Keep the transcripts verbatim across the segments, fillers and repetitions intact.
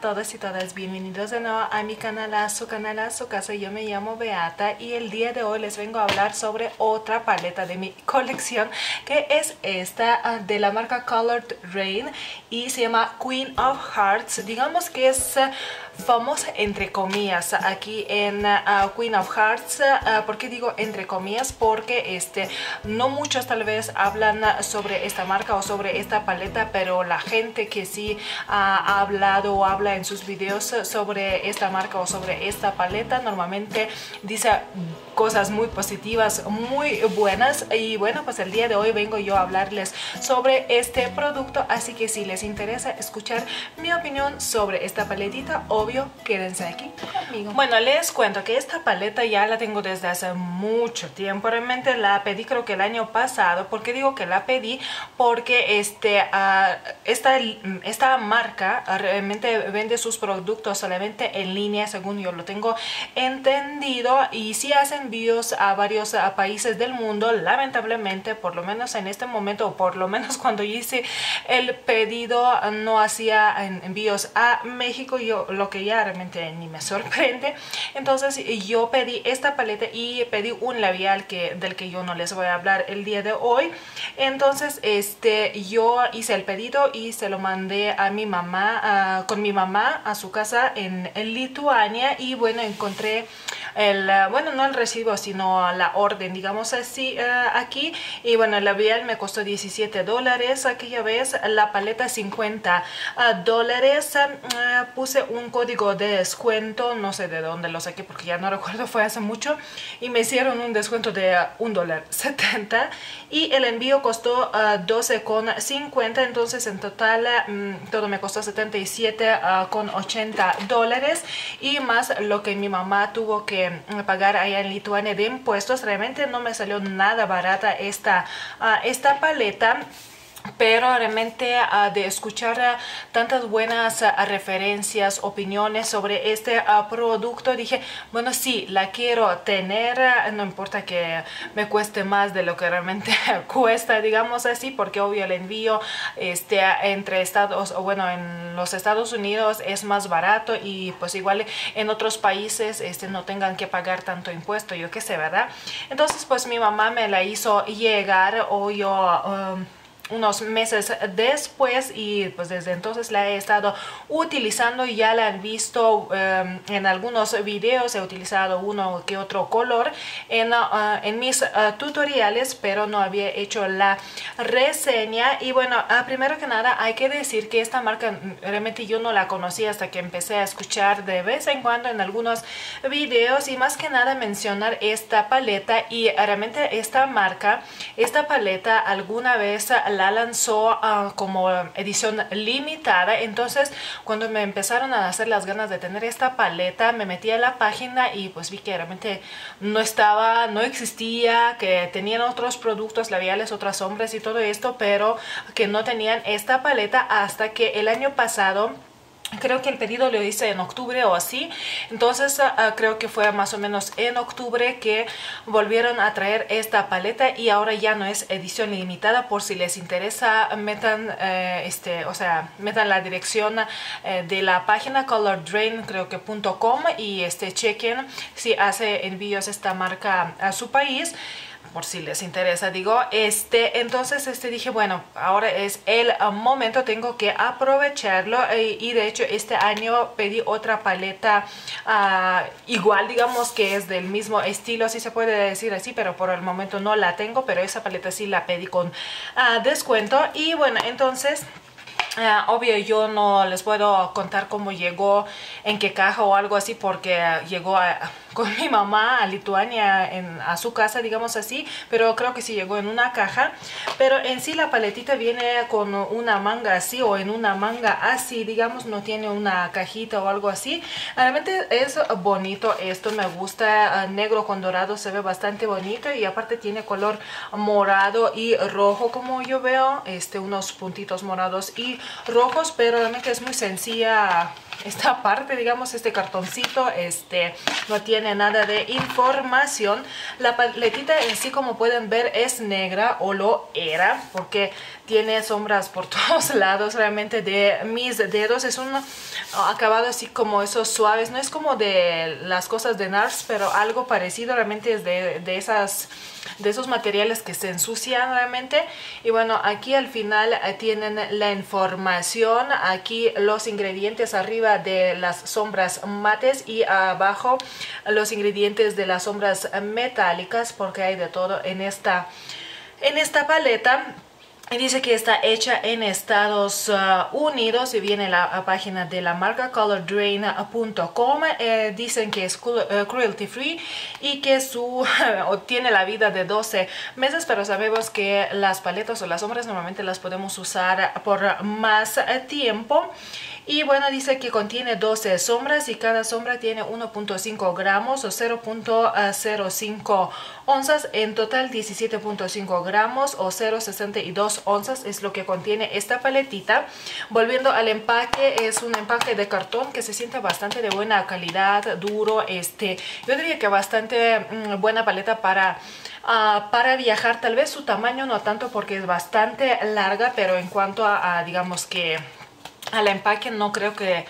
todos y todas, bienvenidos de nuevo a mi canal, a su canal, a su casa. Yo me llamo Beata y el día de hoy les vengo a hablar sobre otra paleta de mi colección, que es esta de la marca Colored Rain y se llama Queen of Hearts. Digamos que es famosa entre comillas aquí en uh, Queen of Hearts. Uh, ¿Por qué digo entre comillas? Porque este, no muchos tal vez hablan sobre esta marca o sobre esta paleta, pero la gente que sí uh, ha hablado o habla en sus videos sobre esta marca o sobre esta paleta normalmente dice cosas muy positivas, muy buenas. Y bueno, pues el día de hoy vengo yo a hablarles sobre este producto, así que si les interesa escuchar mi opinión sobre esta paletita, obvio, quédense aquí conmigo. Bueno, les cuento que esta paleta ya la tengo desde hace mucho tiempo. Realmente la pedí creo que el año pasado. ¿Por qué digo que la pedí? Porque este, uh, esta, esta marca realmente vende sus productos solamente en línea, según yo lo tengo entendido, y sí hacen envíos a varios a países del mundo. Lamentablemente, por lo menos en este momento, o por lo menos cuando yo hice el pedido, no hacía envíos a México, yo lo que ya realmente ni me sorprende. Entonces yo pedí esta paleta y pedí un labial que, del que yo no les voy a hablar el día de hoy. Entonces este, yo hice el pedido y se lo mandé a mi mamá, uh, con mi mamá a su casa en, en Lituania. Y bueno, encontré el, uh, bueno, no el recibo, sino la orden, digamos así, uh, aquí. Y bueno, el labial me costó diecisiete dólares aquella vez, la paleta cincuenta dólares. Uh, puse un código de descuento, no sé de dónde lo saqué porque ya no recuerdo, fue hace mucho, y me hicieron un descuento de un dólar setenta y el envío costó uh, doce con cincuenta. Entonces en total um, todo me costó setenta y siete con ochenta dólares, y más lo que mi mamá tuvo que pagar allá en Lituania de impuestos. Realmente no me salió nada barata esta, uh, esta paleta. Pero realmente uh, de escuchar uh, tantas buenas uh, referencias, opiniones sobre este uh, producto, dije, bueno, sí, la quiero tener, uh, no importa que me cueste más de lo que realmente cuesta, digamos así, porque obvio el envío este, entre estados, o bueno, en los Estados Unidos es más barato, y pues igual en otros países este, no tengan que pagar tanto impuesto, yo qué sé, ¿verdad? Entonces pues mi mamá me la hizo llegar, o yo... Um, unos meses después, y pues desde entonces la he estado utilizando. Y ya la han visto um, en algunos videos. He utilizado uno que otro color en, uh, en mis uh, tutoriales, pero no había hecho la reseña. Y bueno, uh, primero que nada hay que decir que esta marca realmente yo no la conocía hasta que empecé a escuchar de vez en cuando en algunos videos, y más que nada mencionar esta paleta. Y realmente esta marca, esta paleta alguna vez la lanzó uh, como edición limitada. Entonces cuando me empezaron a hacer las ganas de tener esta paleta, me metí a la página y pues vi que realmente no estaba, no existía, que tenían otros productos labiales, otras sombras y todo esto, pero que no tenían esta paleta, hasta que el año pasado, creo que el pedido lo hice en octubre o así, entonces uh, creo que fue más o menos en octubre que volvieron a traer esta paleta, y ahora ya no es edición limitada. Por si les interesa, metan uh, este, o sea, metan la dirección uh, de la página colored rain, creo que punto com, y este, chequen si hace envíos esta marca a su país, por si les interesa, digo. Este, entonces este dije, bueno, ahora es el uh, momento, tengo que aprovecharlo. Y, y de hecho este año pedí otra paleta uh, igual, digamos que es del mismo estilo, si se puede decir así, pero por el momento no la tengo. Pero esa paleta sí la pedí con uh, descuento. Y bueno, entonces Uh, obvio yo no les puedo contar cómo llegó, en qué caja o algo así, porque uh, llegó a, con mi mamá a Lituania, en, a su casa, digamos así, pero creo que sí llegó en una caja. Pero en sí la paletita viene con una manga así, o en una manga así, digamos, no tiene una cajita o algo así. Realmente es bonito esto, me gusta, uh, negro con dorado, se ve bastante bonito, y aparte tiene color morado y rojo, como yo veo, este, unos puntitos morados y rojos, pero realmente es muy sencilla esta parte, digamos, este cartoncito, este no tiene nada de información. La paletita en sí, como pueden ver, es negra, o lo era, porque tiene sombras por todos lados realmente de mis dedos. Es un acabado así como esos suaves, no es como de las cosas de NARS, pero algo parecido. Realmente es de, de esas de esos materiales que se ensucian realmente. Y bueno, aquí al final eh, tienen la información, aquí los ingredientes arriba de las sombras mates y abajo los ingredientes de las sombras metálicas, porque hay de todo en esta en esta paleta. Y dice que está hecha en Estados uh, Unidos, y viene la uh, página de la marca color drain punto com. Eh, dicen que es uh, cruelty free y que su uh, tiene la vida de doce meses, pero sabemos que las paletas o las sombras normalmente las podemos usar por más uh, tiempo. Y bueno, dice que contiene doce sombras y cada sombra tiene uno punto cinco gramos o cero punto cero cinco onzas. En total diecisiete punto cinco gramos o cero punto sesenta y dos onzas es lo que contiene esta paletita. Volviendo al empaque, es un empaque de cartón que se siente bastante de buena calidad, duro. Este, yo diría que bastante mmm, buena paleta para... Uh, para viajar. Tal vez su tamaño no tanto porque es bastante larga, pero en cuanto a, a digamos que al empaque, no creo que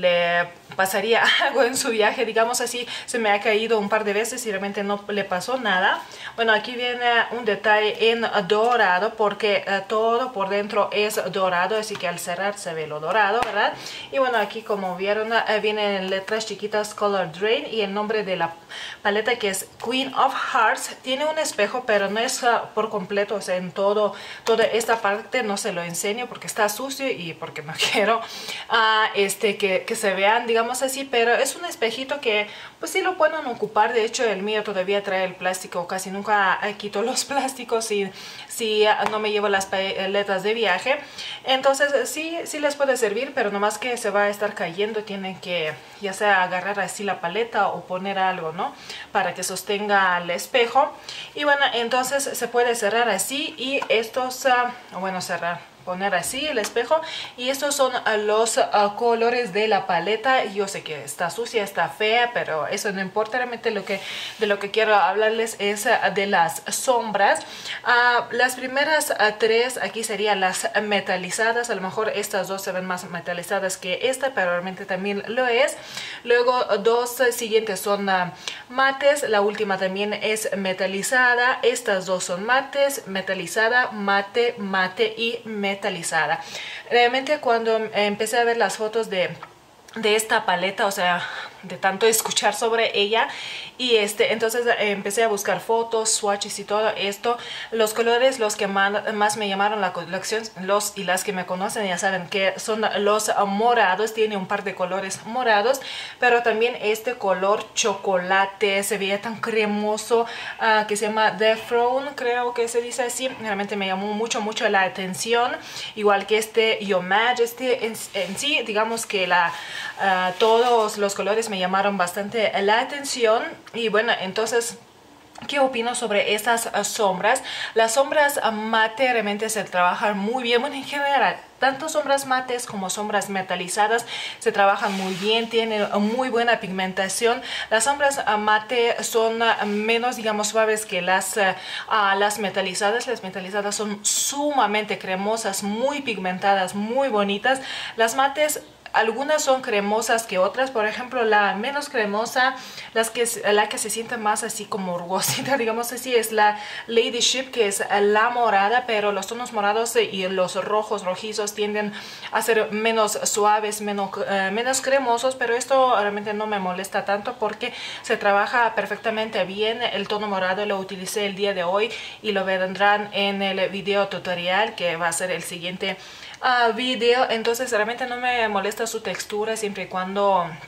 le pasaría algo en su viaje, digamos así. Se me ha caído un par de veces y realmente no le pasó nada. Bueno, aquí viene un detalle en dorado, porque uh, todo por dentro es dorado, así que al cerrar se ve lo dorado, ¿verdad? Y bueno, aquí como vieron uh, vienen letras chiquitas Color Drain y el nombre de la paleta, que es Queen of Hearts. Tiene un espejo, pero no es uh, por completo, o sea, en todo toda esta parte no se lo enseño porque está sucio y porque no quiero Uh, este, que, que se vean, digamos así, pero es un espejito que pues sí lo pueden ocupar. De hecho, el mío todavía trae el plástico, casi nunca quito los plásticos si, si no me llevo las paletas de viaje. Entonces sí, sí les puede servir, pero nomás que se va a estar cayendo, tienen que ya sea agarrar así la paleta o poner algo, ¿no? Para que sostenga el espejo. Y bueno, entonces se puede cerrar así, y estos, uh, bueno, cerrar, poner así el espejo, y estos son uh, los uh, colores de la paleta. Yo sé que está sucia, está fea, pero eso no importa. Realmente lo que de lo que quiero hablarles es uh, de las sombras. Uh, las primeras uh, tres aquí serían las metalizadas. A lo mejor estas dos se ven más metalizadas que esta, pero realmente también lo es. Luego dos uh, siguientes son uh, mates, la última también es metalizada. Estas dos son mates, metalizada, mate, mate y metalizada. metalizada. Realmente cuando empecé a ver las fotos de, de esta paleta, o sea, de tanto escuchar sobre ella, y este entonces eh, empecé a buscar fotos, swatches y todo esto. Los colores, los que más, más me llamaron la colección, los y las que me conocen ya saben que son los morados. Tiene un par de colores morados, pero también este color chocolate se veía tan cremoso, uh, que se llama The Throne, creo que se dice así. Realmente me llamó mucho mucho la atención, igual que este Your Majesty. En, en sí, digamos que la uh, todos los colores me llamaron bastante la atención. Y bueno, entonces, ¿qué opino sobre estas uh, sombras? Las sombras uh, mate realmente se trabajan muy bien. Bueno, en general, tanto sombras mates como sombras metalizadas se trabajan muy bien, tienen muy buena pigmentación. Las sombras uh, mate son uh, menos, digamos, suaves que las, uh, uh, las metalizadas. Las metalizadas son sumamente cremosas, muy pigmentadas, muy bonitas. Las mates, algunas son cremosas que otras. Por ejemplo, la menos cremosa, las que, la que se siente más así como rugosita, digamos así, es la Ladyship, que es la morada, pero los tonos morados y los rojos, rojizos tienden a ser menos suaves, menos, uh, menos cremosos, pero esto realmente no me molesta tanto porque se trabaja perfectamente bien. El tono morado lo utilicé el día de hoy y lo vendrán en el video tutorial, que va a ser el siguiente Uh, video. Entonces realmente no me molesta su textura, siempre y cuando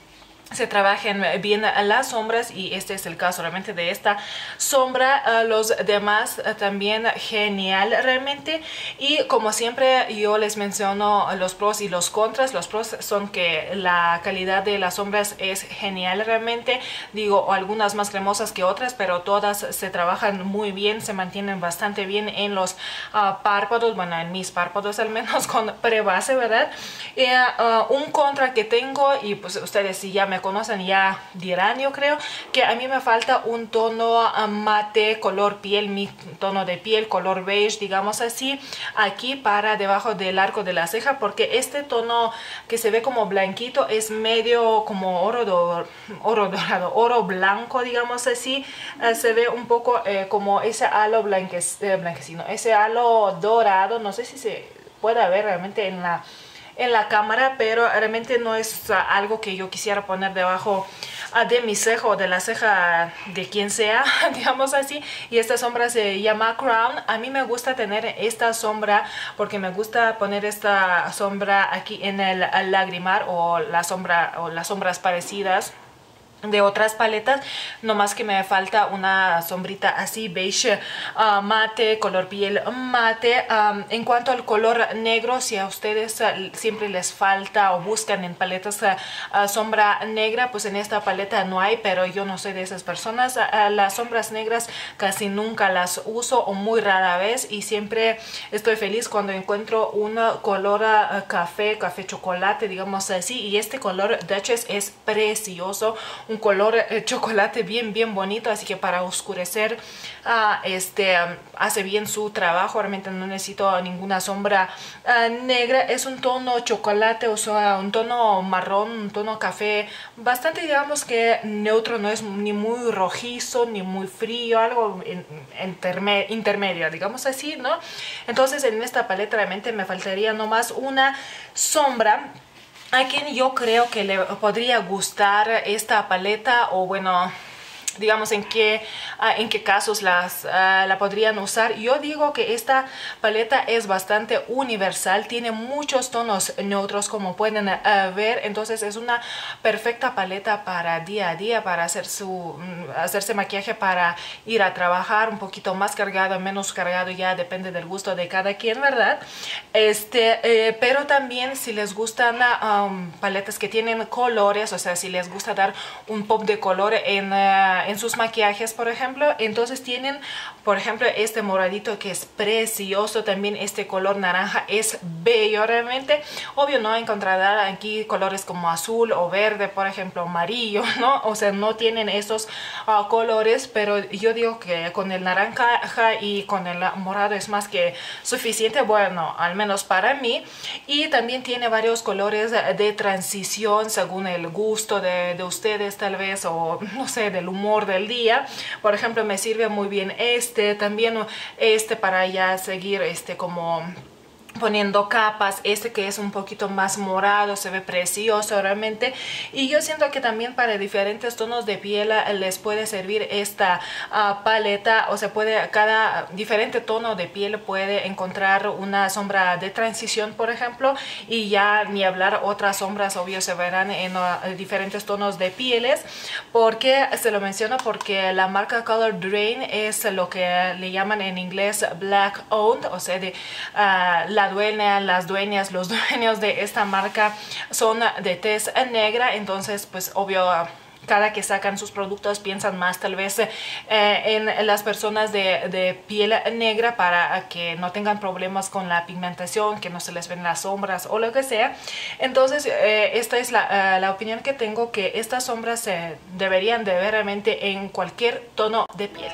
se trabajen bien las sombras, y este es el caso realmente de esta sombra. Uh, los demás uh, también genial realmente, y como siempre yo les menciono los pros y los contras. Los pros son que la calidad de las sombras es genial realmente, digo, algunas más cremosas que otras, pero todas se trabajan muy bien, se mantienen bastante bien en los uh, párpados, bueno, en mis párpados al menos, con prebase, ¿verdad? Y, uh, un contra que tengo, y pues ustedes si ya me conocen ya dirán, yo creo que a mí me falta un tono mate color piel, mi tono de piel color beige, digamos así, aquí para debajo del arco de la ceja, porque este tono que se ve como blanquito es medio como oro, do, oro dorado, oro blanco, digamos así. Uh, se ve un poco eh, como ese halo blanque, eh, blanquecino, ese halo dorado, no sé si se puede ver realmente en la en la cámara, pero realmente no es uh, algo que yo quisiera poner debajo uh, de mi ceja o de la ceja de quien sea, digamos así. Y esta sombra se llama Crown. A mí me gusta tener esta sombra porque me gusta poner esta sombra aquí en el, el lagrimar, o la sombra o las sombras parecidas de otras paletas, nomás que me falta una sombrita así beige uh, mate, color piel mate. Um, en cuanto al color negro, si a ustedes uh, siempre les falta o buscan en paletas uh, uh, sombra negra, pues en esta paleta no hay, pero yo no soy de esas personas. Uh, las sombras negras casi nunca las uso, o muy rara vez, y siempre estoy feliz cuando encuentro un color uh, café, café chocolate, digamos así, y este color Duchess es precioso, un color eh, chocolate bien bien bonito, así que para oscurecer uh, este um, hace bien su trabajo. Realmente no necesito ninguna sombra uh, negra. Es un tono chocolate, o sea, un tono marrón, un tono café, bastante, digamos que neutro, no es ni muy rojizo ni muy frío, algo en, interme, intermedio, digamos así, ¿no? Entonces en esta paleta realmente me faltaría nomás una sombra a quien yo creo que le podría gustar esta paleta, o bueno, digamos en qué, uh, en qué casos las, uh, la podrían usar. Yo digo que esta paleta es bastante universal, tiene muchos tonos neutros como pueden uh, ver, entonces es una perfecta paleta para día a día, para hacer su, um, hacerse maquillaje para ir a trabajar, un poquito más cargado, menos cargado, ya depende del gusto de cada quien, ¿verdad? Este, eh, pero también si les gustan um, paletas que tienen colores, o sea, si les gusta dar un pop de color en... Uh, en sus maquillajes, por ejemplo, entonces tienen, por ejemplo, este moradito que es precioso, también este color naranja es bello realmente. Obvio no encontrarán aquí colores como azul o verde, por ejemplo, amarillo, ¿no? O sea, no tienen esos uh, colores, pero yo digo que con el naranja y con el morado es más que suficiente, bueno, al menos para mí. Y también tiene varios colores de transición según el gusto de, de ustedes, tal vez, o no sé, del humor del día. Por ejemplo, me sirve muy bien este, también este para ya seguir este como poniendo capas, este que es un poquito más morado, se ve precioso realmente. Y yo siento que también para diferentes tonos de piel les puede servir esta uh, paleta, o sea, puede, cada diferente tono de piel puede encontrar una sombra de transición, por ejemplo, y ya ni hablar otras sombras, obvio, se verán en uh, diferentes tonos de pieles. Porque se lo menciono porque la marca Color Drain es lo que le llaman en inglés black owned, o sea, de uh, la dueña, las dueñas, los dueños de esta marca son de tez negra. Entonces, pues obvio, cada que sacan sus productos piensan más tal vez eh, en las personas de, de piel negra, para que no tengan problemas con la pigmentación, que no se les ven las sombras o lo que sea. Entonces eh, esta es la, uh, la opinión que tengo, que estas sombras se eh, deberían de ver realmente en cualquier tono de piel.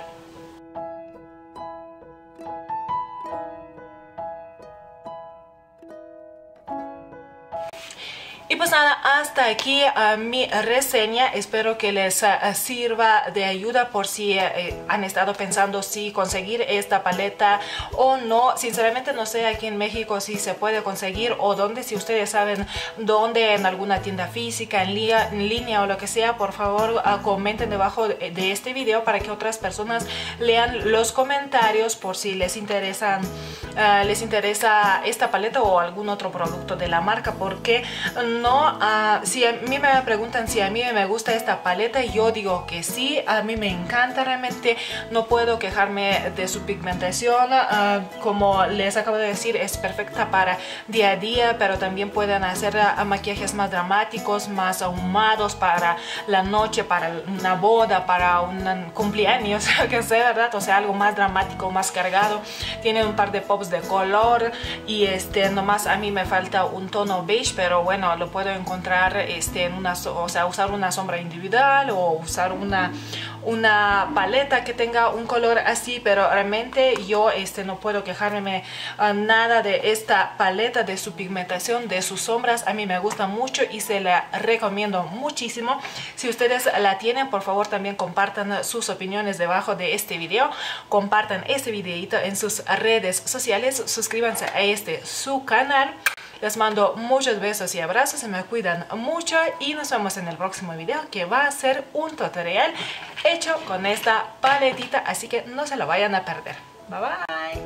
Y pues nada, hasta aquí uh, mi reseña. Espero que les uh, sirva de ayuda por si uh, han estado pensando si conseguir esta paleta o no. Sinceramente no sé aquí en México si se puede conseguir o dónde. Si ustedes saben dónde, en alguna tienda física, en, en línea o lo que sea, por favor uh, comenten debajo de, de este video para que otras personas lean los comentarios por si les interesan, uh, les interesa esta paleta o algún otro producto de la marca, porque no no, uh, si a mí me preguntan si a mí me gusta esta paleta, yo digo que sí, a mí me encanta realmente, no puedo quejarme de su pigmentación, uh, como les acabo de decir, es perfecta para día a día, pero también pueden hacer uh, maquillajes más dramáticos, más ahumados para la noche, para una boda, para un cumpleaños, que sea, ¿verdad? O sea, algo más dramático, más cargado. Tiene un par de pops de color y este, nomás a mí me falta un tono beige, pero bueno, lo puedo encontrar este, en una, o sea, usar una sombra individual o usar una, una paleta que tenga un color así, pero realmente yo este, no puedo quejarme uh, nada de esta paleta, de su pigmentación, de sus sombras. A mí me gusta mucho y se la recomiendo muchísimo. Si ustedes la tienen, por favor también compartan sus opiniones debajo de este video, compartan este videito en sus redes sociales, suscríbanse a este su canal. Les mando muchos besos y abrazos, se me cuidan mucho y nos vemos en el próximo video, que va a ser un tutorial hecho con esta paletita, así que no se lo vayan a perder. Bye bye.